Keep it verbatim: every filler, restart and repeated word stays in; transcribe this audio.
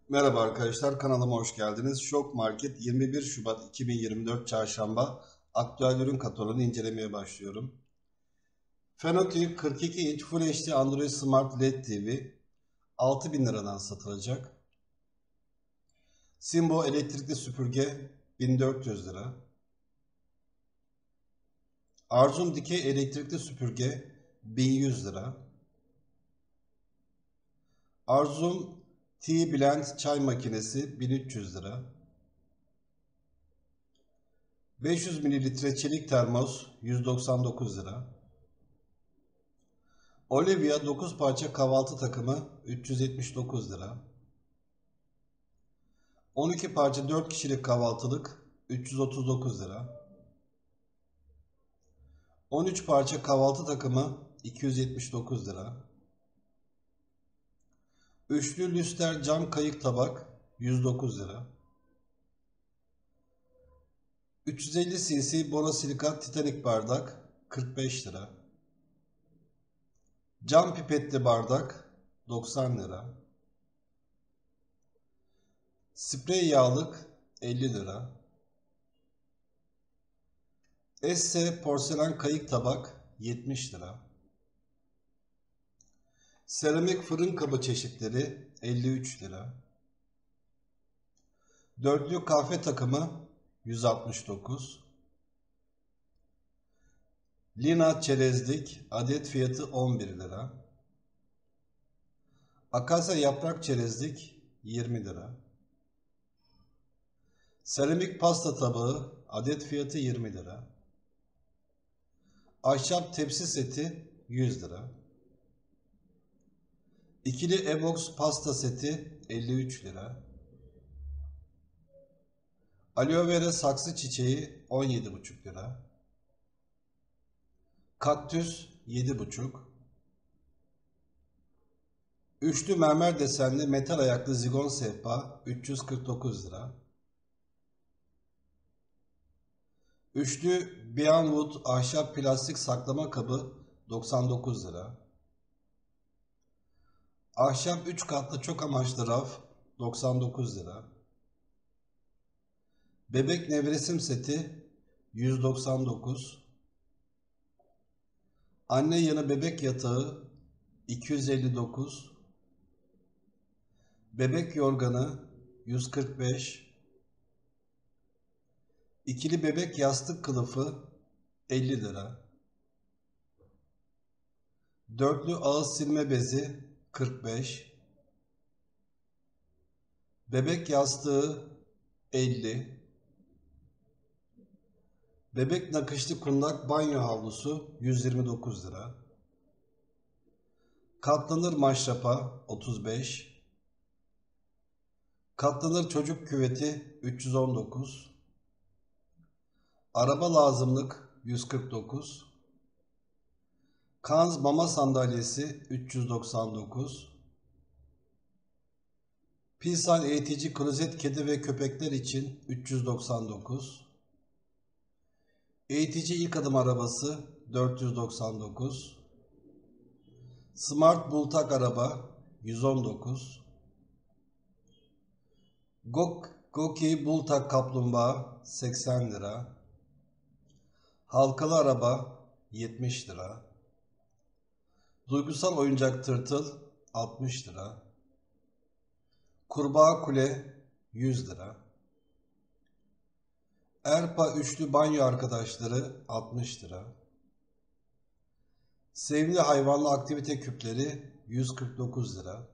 Merhaba arkadaşlar, kanalıma hoş geldiniz. Şok Market yirmi bir Şubat iki bin yirmi dört Çarşamba aktüel ürün kataloğunu incelemeye başlıyorum. Fenotip kırk iki inç Full H D Android Smart L E D T V altı bin liradan satılacak. Simbo elektrikli süpürge bin dört yüz lira. Arzum dikey elektrikli süpürge bin yüz lira. Arzum T-Blend çay makinesi bin üç yüz lira. beş yüz mililitre çelik termos yüz doksan dokuz lira. Olivia dokuz parça kahvaltı takımı üç yüz yetmiş dokuz lira. on iki parça dört kişilik kahvaltılık üç yüz otuz dokuz lira. on üç parça kahvaltı takımı iki yüz yetmiş dokuz lira. Üçlü lüster cam kayık tabak yüz dokuz lira. üç yüz elli cc borosilikat Titanic bardak kırk beş lira. Cam pipetli bardak doksan lira. Sprey yağlık elli lira. Esse porselen kayık tabak yetmiş lira. Seramik fırın kabı çeşitleri elli üç lira. Dörtlü kahve takımı yüz altmış dokuz. Lina çerezlik adet fiyatı on bir lira. Akasya yaprak çerezlik yirmi lira. Seramik pasta tabağı adet fiyatı yirmi lira. Ahşap tepsi seti yüz lira. İkili Ebox pasta seti elli üç lira. Aloe vera saksı çiçeği on yedi buçuk lira. Kaktüs yedi buçuk. Üçlü mermer desenli metal ayaklı zigon sehpa üç yüz kırk dokuz lira. Üçlü Beyonwood ahşap plastik saklama kabı doksan dokuz lira. Ahşap üç katlı çok amaçlı raf doksan dokuz lira. Bebek nevresim seti yüz doksan dokuz. Anne yanı bebek yatağı iki yüz elli dokuz. Bebek yorganı yüz kırk beş. İkili bebek yastık kılıfı elli lira. Dörtlü ağız silme bezi kırk beş. Bebek yastığı elli. Bebek nakışlı kundak banyo havlusu yüz yirmi dokuz lira. Katlanır maşrapa otuz beş. Katlanır çocuk küveti üç yüz on dokuz. Araba lazımlık yüz kırk dokuz. Kanz mama sandalyesi üç yüz doksan dokuz. Pilsan eğitici klozet kedi ve köpekler için üç yüz doksan dokuz. Eğitici ilk adım arabası dört yüz doksan dokuz. Smart bultak araba yüz on dokuz. Gok, Goki bultak kaplumbağa seksen lira. Halkalı araba yetmiş lira. Duygusal oyuncak tırtıl altmış lira. Kurbağa kule yüz lira. Erpa üçlü banyo arkadaşları altmış lira. Sevimli hayvanlı aktivite küpleri yüz kırk dokuz lira.